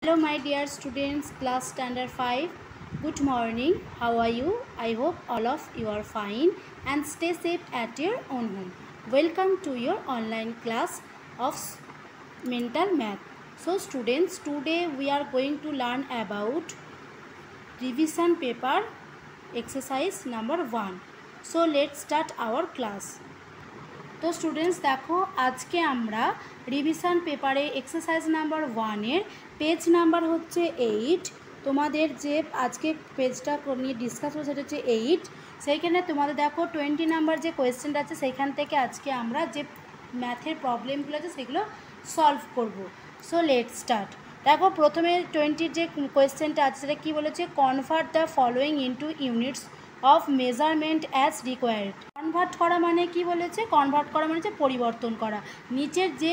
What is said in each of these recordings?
Hello my dear students, class standard 5. Good morning. How are you? I hope all of you are fine and stay safe at your own home. Welcome to your online class of mental math. So students, today we are going to learn about revision paper exercise number 1. So let's start our class. तो students देखो आज के आमरा revision पेपारे exercise number 1 एर page number होच्छे 8 तुम्हादेर जे आज के पेजटा निये डिसकास करबो सेटा होच्छे 8 सेइखाने तुम्हादेर देखो 20 नम्बर जे कोয়েশ্চেনটা আছে সেখান থেকে আজকে আমরা যে ম্যাথের প্রবলেমগুলো আছে সেগুলো সলভ করব। So let's start. দেখো প্রথমে 20 যে কোয়েশ্চেনটা আছে সেটা কি বলেছে, convert the following into units of measurement as required. Convert করা মানে কি বলেছে, কনভার্ট করা মানে হচ্ছে পরিবর্তন করা। নিচের যে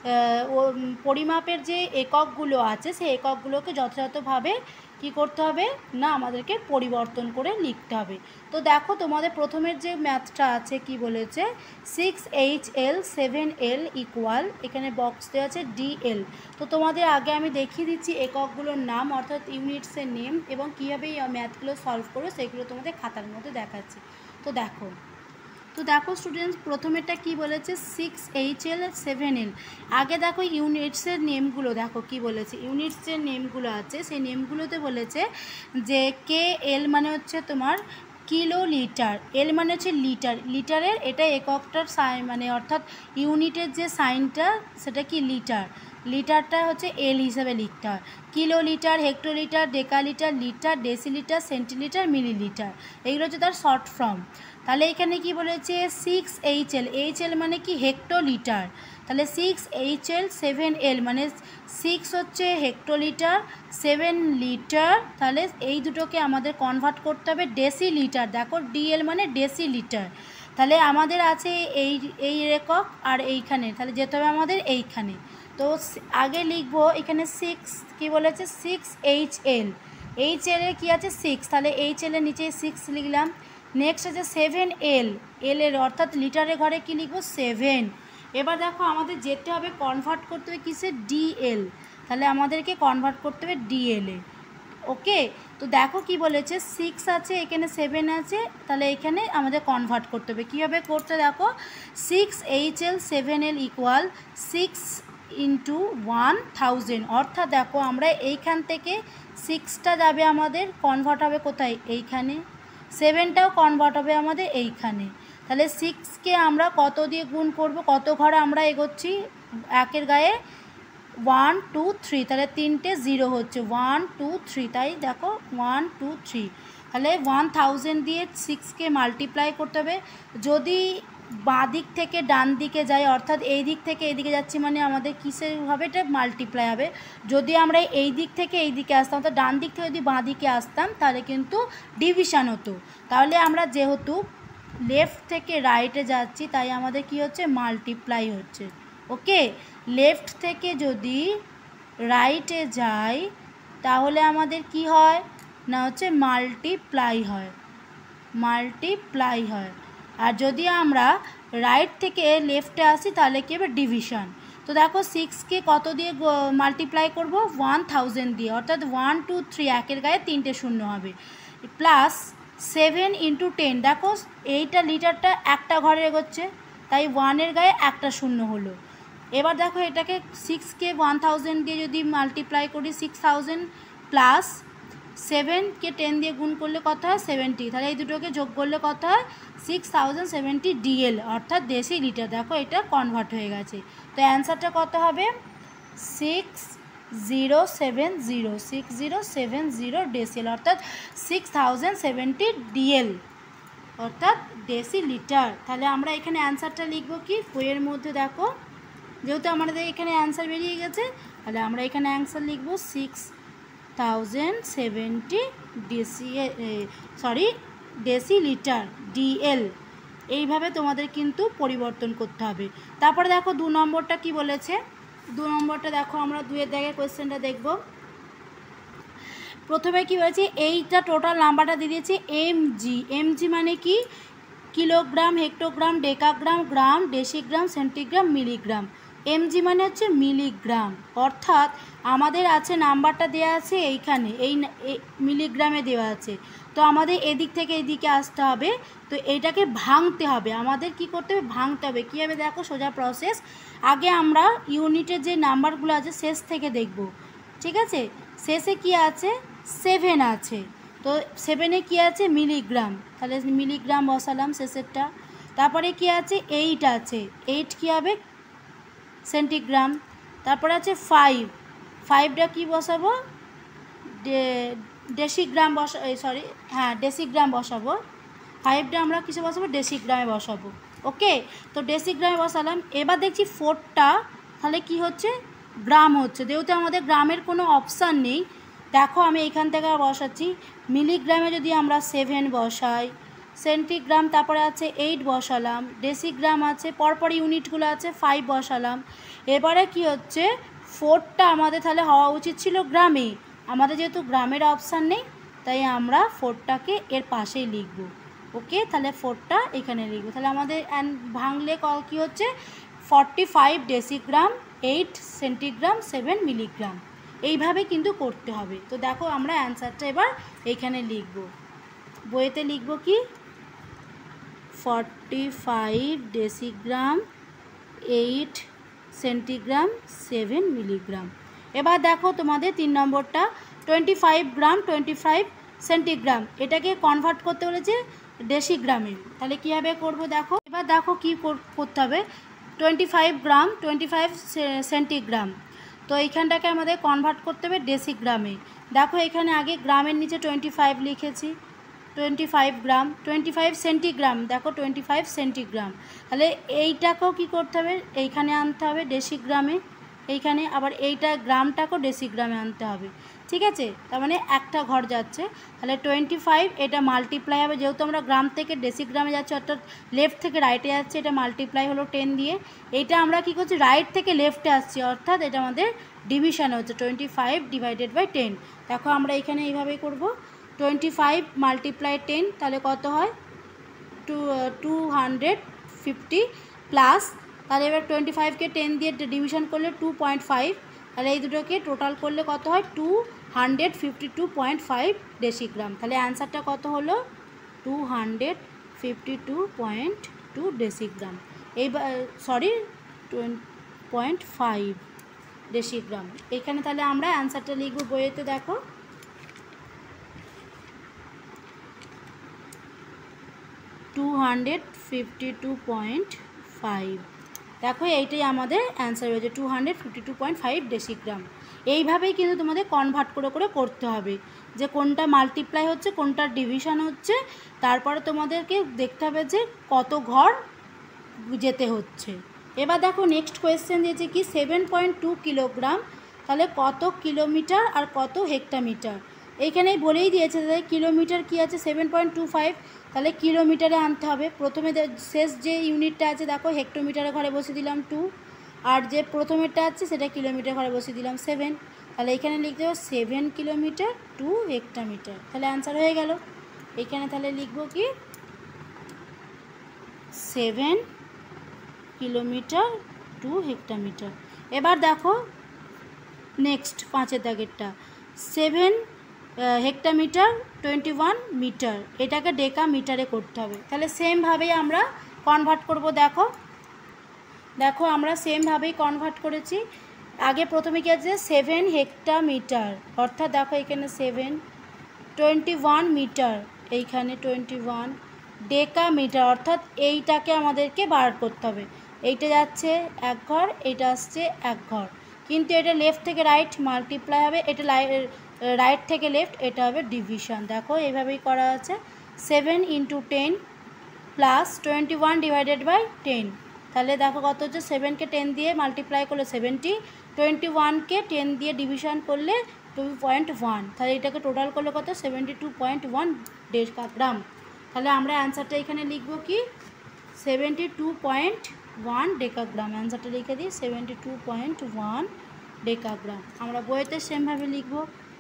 পরিমাপের যে এককগুলো আছে সেই এককগুলোকে যথাযথভাবে কি করতে হবে না আমাদেরকে পরিবর্তন করে লিখতে হবে। তো দেখো তোমাদের প্রথমের যে ম্যাথটা আছে কি বলেছে, 6HL 7L ইকুয়াল, এখানে বক্স দেওয়া আছে DL। তো তোমাদের আগে আমি দেখিয়ে দিচ্ছি এককগুলোর নাম অর্থাৎ ইউনিটসের নেম এবং কীভাবে এই ম্যাথগুলো সলভ করবে সেগুলো তোমাদের খাতার মধ্যে দেখাচ্ছি। তো দেখো স্টুডেন্টস প্রথমেরটা কি বলেছে, 6HL 7L। আগে দেখো ইউনিটসের নেমগুলো দেখো কি বলেছে, ইউনিটসের নেমগুলো আছে সেই নেমগুলোতে বলেছে যে KL মানে হচ্ছে তোমার কিলো লিটার, এল মানে হচ্ছে লিটার, লিটারের এটা এককটার সাইন মানে অর্থাৎ ইউনিটের যে সাইনটা সেটা কি লিটার, লিটারটা হচ্ছে এল হিসাবে লিখতে হয়। Kilolitre, hectolitre, decalitre, litre, decilitre, centilitre, millilitre, এগুলো হচ্ছে তার শর্ট ফর্ম। তাহলে এখানে কি বলেছে 6HL, HL মানে কি হেক্টোলিটার, তাহলে 6HL 7L মানে 6 হচ্ছে হেক্টোলিটার, 7 লিটার, তাহলে এই দুটোকে আমাদের কনভার্ট করতে হবে ডেসিলিটার। দেখো DL মানে ডেসিলিটার, তাহলে আমাদের আছে এই একক আর এইখানে, তাহলে যেতে হবে আমাদের এইখানে। তো আগে লিখবো এখানে 6 কি বলেছে 6HL, HL এর কি আছে 6, তাহলে HL এর নিচে 6 লিখলাম। নেক্সট আছে 7L, L এর অর্থাৎ লিটারের ঘরে কি লিখবো 7। এবার দেখো আমাদের যেতে হবে কনভার্ট করতে হবে কিসে DL, তাহলে আমাদেরকে কনভার্ট করতে হবে DL এ। ওকে, তো দেখো কি বলেছে 6 আছে এখানে 7 আছে, তাহলে এখানে আমাদের কনভার্ট করতে হবে। কীভাবে করতে দেখো 6HL 7L ইকুয়াল 6 ইন্টু 1000, অর্থাৎ দেখো আমরা এইখান থেকে 6টা যাবে আমাদের কনভার্ট হবে কোথায় এইখানে, 7টাও কনভার্ট হবে আমাদের এইখানে। তাহলে 6কে আমরা কত দিয়ে গুণ করব, কত ঘরে আমরা এগোচ্ছি একের গায়ে 1 2 3, তাহলে 3টে 0 হচ্ছে 1 2 3, তাই দেখো 1 2 3, তাহলে 1000 দিয়ে 6কে মাল্টিপ্লাই করতে হবে। যদি বাঁ দিক থেকে ডান দিকে যাই অর্থাৎ এই দিক থেকে এই দিকে যাচ্ছি মানে আমাদের কিসের হবে, এটা মাল্টিপ্লাই হবে। যদি আমরা এই দিক থেকে এই দিকে আসতাম অর্থাৎ ডান দিক থেকে যদি বাঁ দিকে আসতাম তাহলে কিন্তু ডিভিশন হতো। তাহলে আমরা যেহেতু লেফট থেকে রাইটে যাচ্ছি তাই আমাদের কি হচ্ছে মাল্টিপ্লাই হচ্ছে। ওকে, লেফট থেকে যদি রাইটে যাই তাহলে আমাদের কি হয় না হচ্ছে মাল্টিপ্লাই হয়। আর যদি আমরা রাইট থেকে লেফটে আসি তাহলে কী হবে ডিভিশন। তো দেখো 6কে কত দিয়ে মাল্টিপ্লাই করব 1000 দিয়ে, অর্থাৎ 1 2 3 একের গায়ে 3টে শূন্য হবে, প্লাস 7 ইন্টু 10, দেখো এইটা লিটারটা একটা ঘরে এগোচ্ছে তাই 1-এর গায়ে একটা শূন্য হলো। এবার দেখো এটাকে 6কে 1000 দিয়ে যদি মাল্টিপ্লাই করি 6000 প্লাস 7কে 10 দিয়ে গুণ করলে কত হয় 70, তাহলে এই দুটোকে যোগ করলে কত হয় 6070 DL অর্থাৎ দেশি লিটার। দেখো এটা কনভার্ট হয়ে গেছে। তো অ্যান্সারটা কত হবে 6070 ডেসিল অর্থাৎ 6070 DL অর্থাৎ ডেসি লিটার। তাহলে আমরা এখানে অ্যান্সারটা লিখবো কি বইয়ের মধ্যে, দেখো যেহেতু আমাদের এখানে অ্যান্সার বেরিয়ে গেছে তাহলে আমরা এখানে অ্যান্সার লিখবো 6070 ডেসিলিটার DL। এইভাবে তোমাদের কিন্তু পরিবর্তন করতে হবে। তারপরে দেখো 2 নম্বরটা কি বলেছে, 2 নম্বরটা দেখো আমরা 2-এর জায়গায় কোয়েশ্চেনটা দেখব। প্রথমে কি বলেছে এইটা টোটাল নাম্বারটা দিয়ে দিয়েছে mg মানে কি kilogram, hectogram, decagram, gram, decigram, centigram, milligram. Mg মানে হচ্ছে মিলিগ্রাম, অর্থাৎ আমাদের আছে নাম্বারটা দেওয়া আছে এইখানে, এই মিলিগ্রামে দেওয়া আছে। তো আমাদের এদিক থেকে এদিকে আসতে হবে, তো এইটাকে ভাঙতে হবে, আমাদের কি করতে হবে, ভাঙতে হবে। কীভাবে দেখো, সোজা প্রসেস। আগে আমরা ইউনিটের যে নাম্বারগুলো আছে শেষ থেকে দেখব, ঠিক আছে। শেষে কি আছে, 7 আছে, তো 7-এ কী আছে, মিলিগ্রাম, তাহলে মিলিগ্রাম বসালাম শেষেরটা। তারপরে কি আছে, 8 আছে, 8 কী হবে, সেন্টিগ্রাম। তারপরে আছে 5, 5টা কী বসাবো, ডেসিগ্রাম ডেসিগ্রাম বসাবো। 5টা আমরা কিসে বসাবো, ডেসিগ্রামে বসাবো। ওকে, তো ডেসিগ্রামে বসালাম। এবার দেখছি 4টা তাহলে কি হচ্ছে, গ্রাম হচ্ছে, যেহেতু আমাদের গ্রামের কোনো অপশান নেই। দেখো আমি এখান থেকে বসাচ্ছি, মিলিগ্রামে যদি আমরা 7 বসাই, সেন্টিগ্রাম তারপরে আছে 8 বসালাম, ডেসিগ্রাম আছে, পরপর ইউনিটগুলো আছে 5 বসালাম। এবারে কি হচ্ছে, 4টা আমাদের তাহলে হওয়া উচিত ছিল গ্রামে, আমাদের যেহেতু গ্রামের অপশান নেই তাই আমরা 4টাকে এর পাশেই লিখব। ওকে, তাহলে 4টা এখানে লিখব। তাহলে আমাদের ভাঙলে কী হচ্ছে, 45 ডেসিগ্রাম, 8 সেন্টিগ্রাম, 7 মিলিগ্রাম। এইভাবে কিন্তু করতে হবে। তো দেখো আমরা অ্যান্সারটা এবার এইখানে লিখব, বইতে লিখব কি, 45 ডেসিগ্রাম, 8 সেন্টিগ্রাম, 7 মিলিগ্রাম। এবার দেখো তোমাদের 3 নম্বরটা, 25 গ্রাম, 25 সেন্টিগ্রাম, এটাকে কনভার্ট করতে বলেছে ডেসিগ্রামে। তাহলে কীভাবে করব দেখো, এবার দেখো কী করতে হবে, 25 গ্রাম, 25 সেন্টিগ্রাম, তো এইখানটাকে আমাদের কনভার্ট করতে হবে ডেসিগ্রামে। দেখো এখানে আগে গ্রামের নিচে 25 লিখেছি, 25 গ্রাম, 25 সেন্টিগ্রাম, দেখো 25 সেন্টিগ্রাম। তাহলে এইটাকেও কী করতে হবে, এইখানে আনতে হবে ডেসিগ্রামে, এইখানে আবার এইটা গ্রামটাকেও ডেসিগ্রামে আনতে হবে, ঠিক আছে। তার মানে একটা ঘর যাচ্ছে, তাহলে 25 এটা মাল্টিপ্লাই হবে, যেহেতু আমরা গ্রাম থেকে ডেসিগ্রামে যাচ্ছি অর্থাৎ লেফট থেকে রাইটে যাচ্ছে, এটা মাল্টিপ্লাই হলো 10 দিয়ে। এইটা আমরা কী করছি, রাইট থেকে লেফটে আসছি, অর্থাৎ এটা আমাদের ডিভিশন হচ্ছে 25 ডিভাইডেড বাই 10। দেখো আমরা এখানে এইভাবেই করব, 25 মাল্টিপ্লাই 10 তাহলে কত হয়, 250 প্লাস, তাহলে এবার 25কে 10 দিয়ে ডিভিশন করলে 2.5, তাহলে এই দুটোকে টোটাল করলে কত হয়, 252.5 ডেসিগ্রাম। তাহলে অ্যান্সারটা কত হলো, 252.2 ডেসিগ্রাম, এইবার 0.5 ডেসিগ্রাম। এখানে তাহলে আমরা অ্যান্সারটা লিখব বইয়েতে, দেখো 252.5, দেখো এইটাই আমাদের অ্যান্সার হয়েছে 252.5 ডেসিগ্রাম। এইভাবেই কিন্তু তোমাদের কনভার্ট করে করে করতে হবে, যে কোনটা মাল্টিপ্লাই হচ্ছে কোনটা ডিভিশন হচ্ছে, তারপরে তোমাদেরকে দেখতে হবে যে কত ঘর যেতে হচ্ছে। এবার দেখো নেক্সট কোয়েশ্চেন দিয়েছে কি, 7.2 কিলোগ্রাম, তাহলে কত কিলোমিটার আর কত হেক্টোমিটার। এইখানেই বলেই দিয়েছে যে কিলোমিটার কি আছে 7.25, তাহলে কিলোমিটারে আনতে হবে। প্রথমে শেষ যে ইউনিটটা আছে দেখো হেক্টোমিটারে ঘরে বসিয়ে দিলাম 2, আর যে প্রথমেরটা আছে সেটা কিলোমিটার ঘরে বসিয়ে দিলাম 7, তাহলে এখানে লিখতে হবে 7 কিলোমিটার 2 হেক্টোমিটার। তাহলে অ্যান্সার হয়ে গেল। এখানে তাহলে লিখব কি, 7 কিলোমিটার 2 হেক্টোমিটার। এবার দেখো নেক্সট 5-এর দাগেরটা, 7 হেক্টোমিটার 21 মিটার, এটাকে ডেকা মিটারে করতে হবে। তাহলে সেমভাবেই আমরা কনভার্ট করব। দেখো দেখো আমরা সেমভাবেই কনভার্ট করেছি। আগে প্রথমে কি আছে, 7 হেক্টোমিটার, অর্থাৎ দেখো এখানে 7, 21 মিটার, এইখানে 21 ডেকা মিটার, অর্থাৎ এইটাকে আমাদেরকে বার করতে হবে। এইটা যাচ্ছে এক ঘর, এইটা আসছে এক ঘর, কিন্তু এটা লেফট থেকে রাইট মাল্টিপ্লাই হবে, এটা রাইট থেকে লেফট, এটা হবে ডিভিশন। দেখো এইভাবেই করা আছে, 7 × 10 প্লাস 21 ডিভাইডেড বাই 10, তাহলে দেখো কত হচ্ছে, 7কে 10 দিয়ে মাল্টিপ্লাই করলে 70, 21কে 10 দিয়ে ডিভিশন করলে 2.1, তাহলে এটাকে টোটাল করলে কত, 72.1 ডেকাগ্রাম। তাহলে আমরা অ্যান্সারটা এখানে লিখব কি, 72.1 ডেকাগ্রাম। অ্যান্সারটা লিখে দিই 72.1 ডেকাগ্রাম। আমরা বইতে সেমভাবে লিখব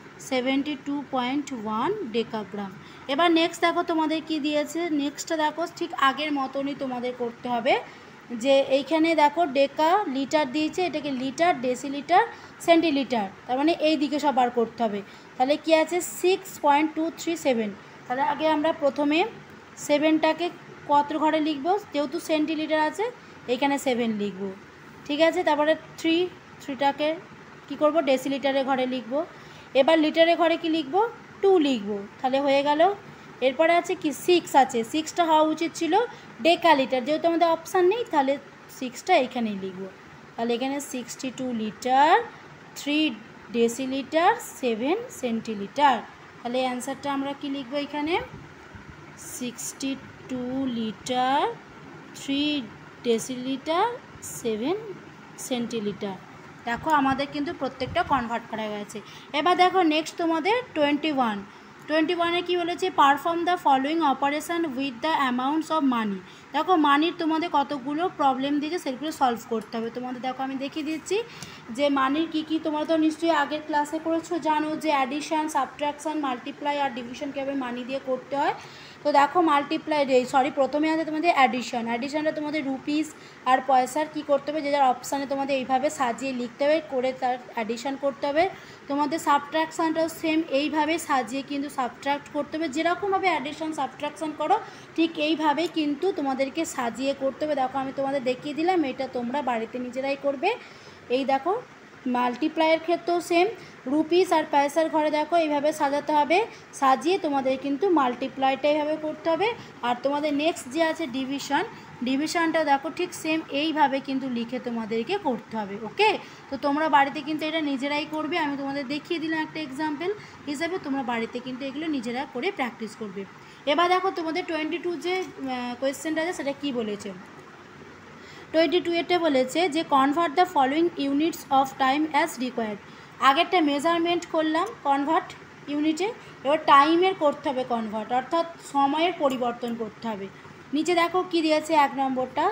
72.1 ডেকাগ্রাম। এবার নেক্সট দেখো তোমাদের কি দিয়েছে, নেক্সটটা দেখো ঠিক আগের মতনই তোমাদের করতে হবে। যে এইখানে দেখো ডেকা লিটার দিয়েছে, এটাকে লিটার, ডেসিলিটার, সেন্টিলিটার, তার মানে এই দিকে সব বার করতে হবে। তাহলে কি আছে 6.237। তাহলে আগে আমরা প্রথমে 7টাকে কত ঘরে লিখব, যেহেতু সেন্টিলিটার আছে এইখানে 7 লিখব, ঠিক আছে। তারপরে 3টাকে কি করব, ডেসিলিটারের ঘরে লিখব। এবার লিটারের ঘরে কি লিখব, 2 লিখব, তাহলে হয়ে গেল। এরপরে আছে কি 6 আছে, 6টা হওয়া উচিত ছিল ডেকা লিটার, যেহেতু আমাদের অপশান নেই তাহলে 6টা এখানেই লিখব। তাহলে এখানে 62 লিটার, 3 ডেসিলিটার, 7 সেন্টিলিটার। তাহলে অ্যান্সারটা আমরা কি লিখব, এখানে 62 লিটার, 3 ডেসিলিটার, 7 সেন্টিলিটার। দেখো আমাদের কিন্তু প্রত্যেকটা কনভার্ট করা গেছে। এবার দেখো নেক্সট তোমাদের 21-এ কী বলেছে, perform the following operation with the amounts of money. দেখো মানির তোমাদের কতগুলো প্রবলেম দিয়েছে সেগুলো সলভ করতে হবে তোমাদের। দেখো আমি দেখিয়ে দিচ্ছি যে মানির কী কী, তোমরা তো নিশ্চয়ই আগের ক্লাসে করেছো, জানো যে অ্যাডিশান, সাবট্রাকশান, মাল্টিপ্লাই আর ডিভিশন কীভাবে মানি দিয়ে করতে হয়। তো দেখো প্রথমে আছে তোমাদের অ্যাডিশানটা তোমাদের রুপিস আর পয়সার কি করতে হবে, যে যার অপশানে তোমাদের এইভাবে সাজিয়ে লিখতে হবে, করে তার অ্যাডিশান করতে হবে। তোমাদের সাবট্রাকশানটাও সেম এইভাবে সাজিয়ে কিন্তু সাবট্রাক্ট করতে হবে, যেরকমভাবে অ্যাডিশান সাবট্রাকশান করো ঠিক এইভাবেই কিন্তু তোমাদেরকে সাজিয়ে করতে হবে। দেখো আমি তোমাদের দেখিয়ে দিলাম, এটা তোমরা বাড়িতে নিজেরাই করবে। এই দেখো মাল্টিপ্লাইয়ের ক্ষেত্রেও সেম, রুপিস আর পয়সার ঘরে দেখো এইভাবে সাজাতে হবে, সাজিয়ে তোমাদের কিন্তু মাল্টিপ্লাইটা এইভাবে করতে হবে। আর তোমাদের নেক্সট যে আছে ডিভিশনটা দেখো ঠিক সেম এইভাবে কিন্তু লিখে তোমাদেরকে করতে হবে। ওকে, তো তোমরা বাড়িতে কিন্তু এটা নিজেরাই করবে, আমি তোমাদের দেখিয়ে দিলাম একটা এক্সাম্পল হিসাবে, তোমরা বাড়িতে কিন্তু এগুলো নিজেরা করে প্র্যাকটিস করবে। এবার দেখো তোমাদের 22 যে কোয়েশ্চেনটা আছে সেটা কী বলেছে, 22 বলেছে যে convert the following units of time as required. আগেরটা মেজারমেন্ট করলাম কনভার্ট ইউনিটে, এবার টাইমের করতে হবে কনভার্ট, অর্থাৎ সময়ের পরিবর্তন করতে হবে। নিচে দেখো কী দিয়েছে, 1 নম্বরটা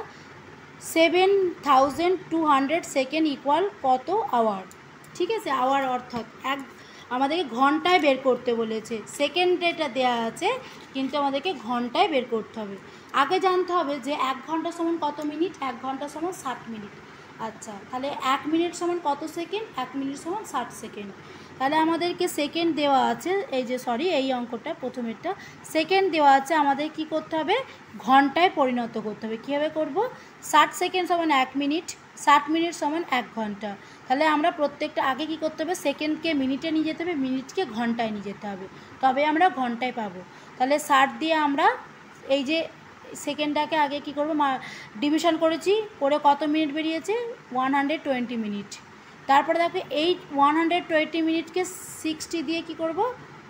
7200 সেকেন্ড ইকুয়াল কত আওয়ার, ঠিক আছে। আওয়ার অর্থাৎ আমাদেরকে ঘন্টায় বের করতে বলেছে, সেকেন্ডেটা দেওয়া আছে কিন্তু আমাদেরকে ঘন্টায় বের করতে হবে। আগে জানতে হবে যে 1 ঘন্টা সমান কত মিনিট, 1 ঘন্টা সমান 60 মিনিট। আচ্ছা, তাহলে 1 মিনিট সমান কত সেকেন্ড, 1 মিনিট সমান 60 সেকেন্ড। তাহলে আমাদেরকে সেকেন্ড দেওয়া আছে, এই অঙ্কটা প্রথমেরটা সেকেন্ড দেওয়া আছে, আমাদের কি করতে হবে, ঘন্টায় পরিণত করতে হবে। কীভাবে করব, 60 সেকেন্ড সমান 1 মিনিট, 60 মিনিট সমান 1 ঘন্টা। তাহলে আমরা প্রত্যেকটা আগে কি করতে হবে, সেকেন্ডকে মিনিটে নিয়ে যেতে হবে, মিনিটকে ঘন্টায় নিয়ে যেতে হবে, তবে আমরা ঘন্টায় পাবো। তাহলে 60 দিয়ে আমরা এই যে সেকেন্ডটাকে আগে কি করব, ডিভিশন করেছি, করে কত মিনিট বেরিয়েছে 120 মিনিট। তারপরে দেখো এই 120 মিনিটকে 60 দিয়ে কি করব,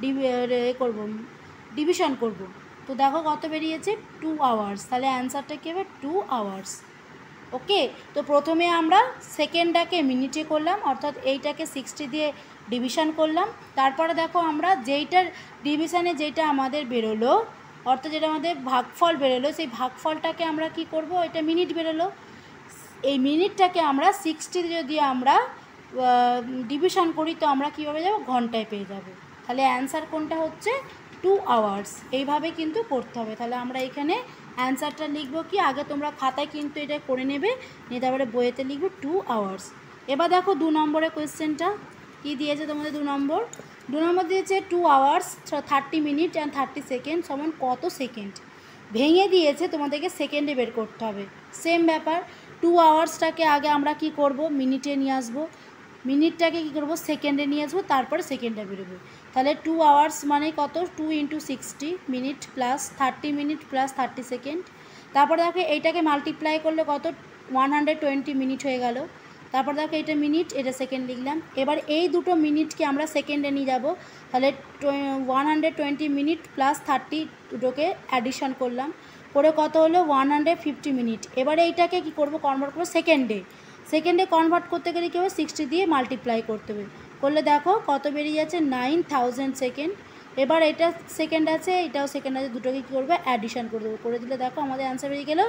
ডিভিশন করব। তো দেখো কত বেরিয়েছে 2 আওয়ার্স। তাহলে অ্যান্সারটা কী হবে 2 আওয়ার্স। ওকে, তো প্রথমে আমরা সেকেন্ডটাকে মিনিটে করলাম, অর্থাৎ এইটাকে 60 দিয়ে ডিভিশন করলাম। তারপরে দেখো আমরা যেইটার ডিভিশনে যেটা আমাদের বেরোলো, অর্থাৎ যেটা আমাদের ভাগফল বেরোলো, সেই ভাগফলটাকে আমরা কি করব, এটা মিনিট বেরোলো, এই মিনিটটাকে আমরা 60 যদি আমরা ডিভিশন করি তো আমরা কীভাবে যাব, ঘন্টায় পেয়ে যাব। তাহলে অ্যান্সার কোনটা হচ্ছে 2 আওয়ার্স। এইভাবে কিন্তু করতে হবে। তাহলে আমরা এখানে অ্যান্সারটা লিখব কি, আগে তোমরা খাতায় কিন্তু এটা করে নেবে, নিয়ে তারপরে বইয়েতে লিখবে 2 আওয়ার্স। এবার দেখো 2 নম্বরের কোয়েশ্চেনটা কী দিয়েছে তোমাদের, 2 নম্বর দিয়েছে 2 আওয়ার্স 30 মিনিট অ্যান্ড 30 সেকেন্ড সমান কত সেকেন্ড। ভেঙে দিয়েছে, তোমাদেরকে সেকেন্ডে বের করতে হবে। সেম ব্যাপার, 2 আওয়ার্সটাকে আগে আমরা কি করব, মিনিটে নিয়ে আসবো, মিনিটটাকে কী করবো, সেকেন্ডে নিয়ে আসবো, তারপরে সেকেন্ডে বেরোবে। তাহলে 2 আওয়ার্স মানে কত, 2 × 60 minute plus 30 minute plus 30 second. তারপর দেখো এইটাকে মাল্টিপ্লাই করলে কত, 120 মিনিট হয়ে গেল। তারপর দেখো এটা মিনিট, এটা সেকেন্ড লিখলাম। এবার এই দুটো মিনিটকে আমরা সেকেন্ডে নিয়ে যাব, তাহলে 120 মিনিট প্লাস 30 দুটোকে অ্যাডিশন করলাম, করে কত হলো 150 মিনিট। এবারে এইটাকে কি করব, কনভার্ট করবো সেকেন্ডে কনভার্ট করতে গেলে কী হবে, 60 দিয়ে মাল্টিপ্লাই করতে হবে, করলে দেখো কত বেরিয়ে যাচ্ছে 9000 সেকেন্ড। এবার এটা সেকেন্ড আছে, এটাও সেকেন্ড আছে, দুটোকে কী করবে, অ্যাডিশন করে দেবো, করে দিলে দেখো আমাদের অ্যান্সার বেরিয়ে গেল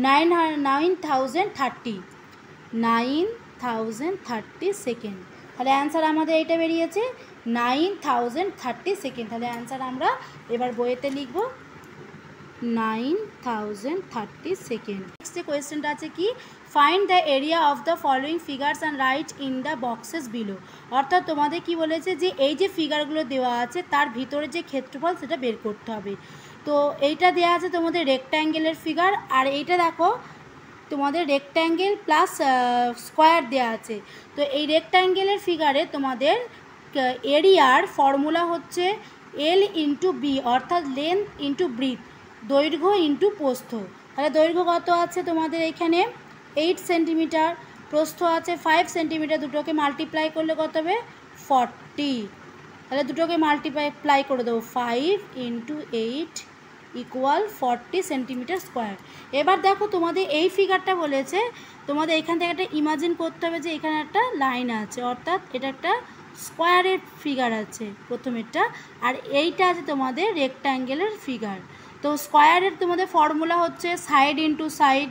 9030 সেকেন্ড। তাহলে অ্যান্সার আমাদের এইটা বেরিয়েছে 9030 সেকেন্ড। তাহলে অ্যান্সার আমরা এবার বইয়েতে লিখব 9030 সেকেন্ড। নেক্সট যে কোয়েশ্চেনটা আছে কি, find the area of the following figures and write in the boxes below. অর্থাৎ তোমাদের কি বলেছে যে এই যে ফিগারগুলো দেওয়া আছে তার ভিতরে যে ক্ষেত্রফল সেটা বের করতে হবে। তো এইটা দেওয়া আছে তোমাদের রেক্ট্যাঙ্গেলের ফিগার, আর এইটা দেখো তোমাদের রেক্ট্যাঙ্গেল প্লাস স্কোয়ার দেওয়া আছে। তো এই রেক্ট্যাঙ্গেলের ফিগারে তোমাদের এরিয়ার ফর্মুলা হচ্ছে এল ইন্টু বি, অর্থাৎ লেন্থ ইন্টু ব্রিথ, দৈর্ঘ্য ইন্টু প্রস্থ। তাহলে দৈর্ঘ্য কত আছে তোমাদের এখানে 8 সেন্টিমিটার, প্রস্থ আছে 5 সেন্টিমিটার, দুটোকে মাল্টিপ্লাই করলে কত হবে 40। তাহলে দুটোকে মাল্টিপ্লাই করে দেবো, 5 ইন্টু 8 ইকুয়াল 40 সেন্টিমিটার স্কোয়ার। এবার দেখো তোমাদের এই ফিগারটা বলেছে, তোমাদের এখান থেকে একটা ইমাজিন করতে হবে যে এখানে একটা লাইন আছে, অর্থাৎ এটা একটা স্কোয়ারের ফিগার আছে প্রথমেরটা, আর এইটা আছে তোমাদের রেক্ট্যাঙ্গেলের ফিগার। তো স্কোয়ারের তোমাদের ফর্মুলা হচ্ছে side into side,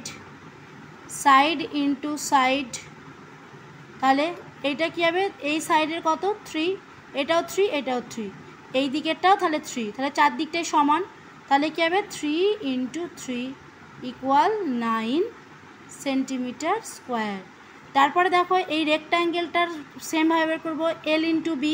side into side. তাহলে এইটা কী হবে, এই সাইডের কত 3, এটাও 3, এটাও 3, এই দিকেরটাও তাহলে 3, তাহলে চারদিকটাই সমান। তাহলে কী হবে 3 ইন্টু 3 ইকুয়াল 9 সেন্টিমিটার স্কোয়ার। তারপরে দেখো এই রেক্ট্যাঙ্গেলটার সেমভাবে বের করবো, L into B,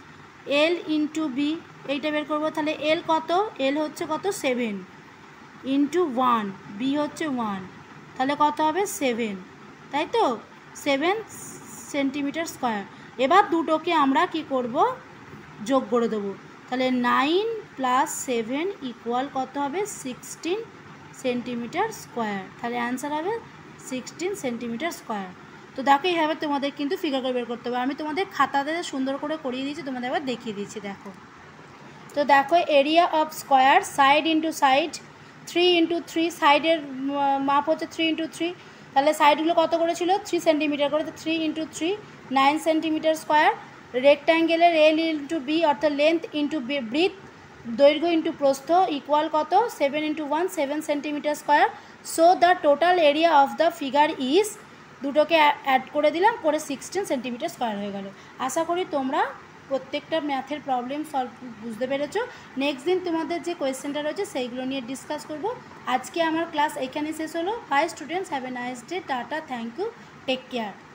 L into B এইটা বের করবো। তাহলে এল কত, এল হচ্ছে কত 7 ইন্টু 1, বি হচ্ছে 1, তাহলে কত হবে 7, তাই তো 7 সেন্টিমিটার স্কোয়ার। এবার দুটোকে আমরা কি করব, যোগ করে দেবো। তাহলে 9 প্লাস 7 ইকুয়াল কত হবে 16 সেন্টিমিটার স্কোয়ার। তাহলে অ্যান্সার হবে 16 সেন্টিমিটার স্কোয়ার। তো দেখো এইভাবে তোমাদের কিন্তু ফিগারগুলো বের করতে হবে। আমি তোমাদের খাতাতে সুন্দর করে করিয়ে দিয়েছি, তোমাদের আবার দেখিয়ে দিচ্ছি দেখো। তো দেখো area of square, side into side, 3 into 3, সাইডের মাপ হচ্ছে 3 ইন্টু 3, তাহলে সাইডগুলো কত করেছিল 3 সেন্টিমিটার করে, 3 ইন্টু 3 9 সেন্টিমিটার স্কোয়ার। রেক্ট্যাঙ্গেলের এল ইন্টু বি অর্থাৎ লেন্থ ইন্টু ব্রিথ, দৈর্ঘ্য ইন্টু প্রস্থ ইকুয়াল কত 7 into 1 7 centimetre square. So the total area of the figure is, দুটোকে অ্যাড করে দিলাম, করে 16 সেন্টিমিটার স্কোয়ার হয়ে গেল। আশা করি তোমরা প্রত্যেকটা ম্যাথের প্রবলেম সলভ বুঝতে পেরেছো। নেক্সট দিন তোমাদের যে কোয়েশ্চেনটা রয়েছে সেইগুলো নিয়ে ডিসকাস করব। আজকে আমার ক্লাস এখানে শেষ হলো। Bye students, have a nice day, tata, thank you, take care.